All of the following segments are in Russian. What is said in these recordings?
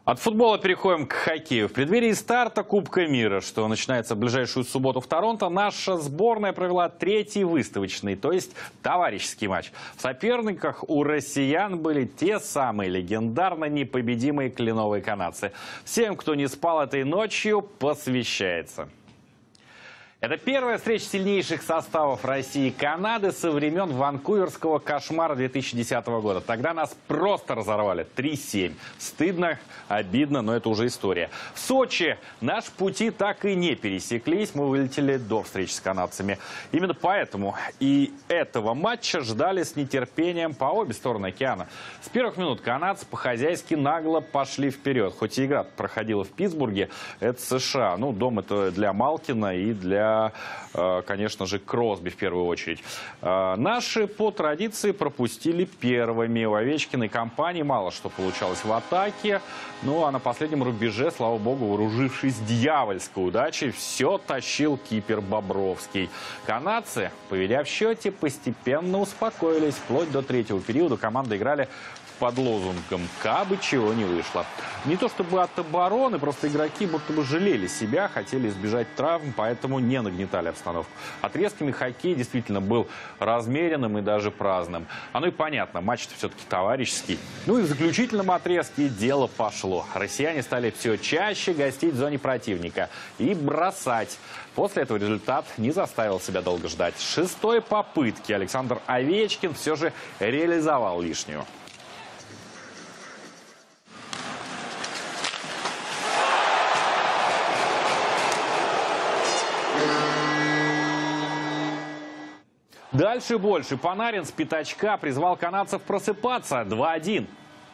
От футбола переходим к хоккею. В преддверии старта Кубка мира, что начинается в ближайшую субботу в Торонто, наша сборная провела третий выставочный, то есть товарищеский матч. В соперниках у россиян были те самые легендарно непобедимые кленовые канадцы. Всем, кто не спал этой ночью, посвящается. Это первая встреча сильнейших составов России и Канады со времен ванкуверского кошмара 2010 года. Тогда нас просто разорвали 3-7. Стыдно, обидно, но это уже история. В Сочи наши пути так и не пересеклись. Мы вылетели до встречи с канадцами. Именно поэтому и этого матча ждали с нетерпением по обе стороны океана. С первых минут канадцы по-хозяйски нагло пошли вперед. Хоть и игра проходила в Питтсбурге, это США. Ну, дом это для Малкина и для, конечно же, Кросби в первую очередь. Наши по традиции пропустили первыми. У Овечкиной компании мало что получалось в атаке. Ну а на последнем рубеже, слава богу, вооружившись дьявольской удачей, все тащил кипер Бобровский. Канадцы, поведя в счете, постепенно успокоились. Вплоть до третьего периода команды играли под лозунгом «Кабы чего не вышло». Не то чтобы от обороны, просто игроки будто бы жалели себя, хотели избежать травм, поэтому не нагнетали обстановку. Отрезками хоккей действительно был размеренным и даже праздным. Оно и понятно, матч-то все-таки товарищеский. Ну и в заключительном отрезке дело пошло. Россияне стали все чаще гостить в зоне противника и бросать. После этого результат не заставил себя долго ждать. С шестой попытки Александр Овечкин все же реализовал лишнюю. Дальше больше. Панарин с пятачка призвал канадцев просыпаться. 2-1.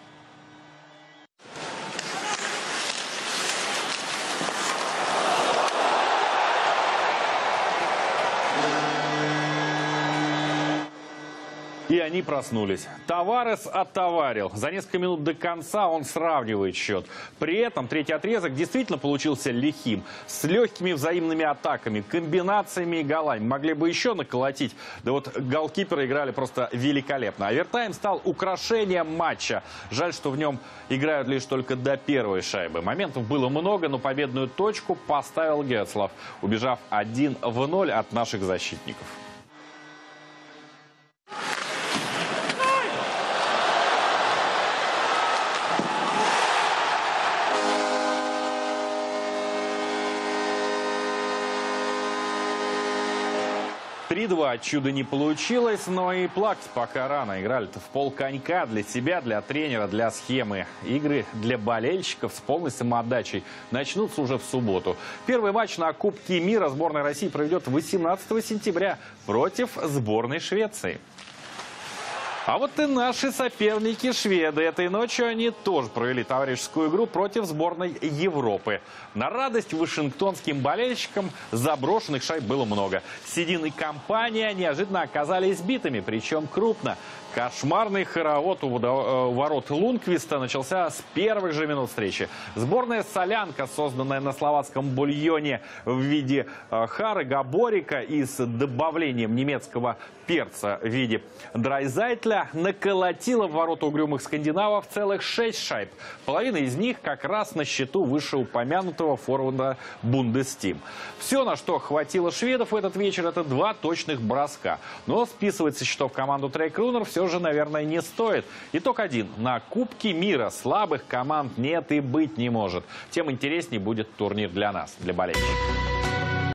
И они проснулись. Таварес оттоварил. За несколько минут до конца он сравнивает счет. При этом третий отрезок действительно получился лихим. С легкими взаимными атаками, комбинациями и голами. Могли бы еще наколотить. Да вот голкиперы играли просто великолепно. Овертайм стал украшением матча. Жаль, что в нем играют лишь только до первой шайбы. Моментов было много, но победную точку поставил Гетцлав, убежав 1-0 от наших защитников. 3-2. Чудо не получилось, но и плакать пока рано. Играли-то в полконька для себя, для тренера, для схемы. Игры для болельщиков с полной самоотдачей начнутся уже в субботу. Первый матч на Кубке мира сборная России проведет 18 сентября против сборной Швеции. А вот и наши соперники шведы. Этой ночью они тоже провели товарищескую игру против сборной Европы. На радость вашингтонским болельщикам заброшенных шайб было много. Седин и компания неожиданно оказались битыми, причем крупно. Кошмарный хоровод у ворот Лунквиста начался с первых же минут встречи. Сборная «Солянка», созданная на словацком бульоне в виде хары габорика и с добавлением немецкого перца в виде драйзайтля, наколотила в ворота угрюмых скандинавов целых 6 шайб. Половина из них как раз на счету вышеупомянутого форварда Бундестим. Все, на что хватило шведов в этот вечер, это 2 точных броска. Но списывать со счетов команду Трейкрунер все же, наверное, не стоит. Итог 1. На Кубке мира слабых команд нет и быть не может. Тем интереснее будет турнир для нас, для болельщиков.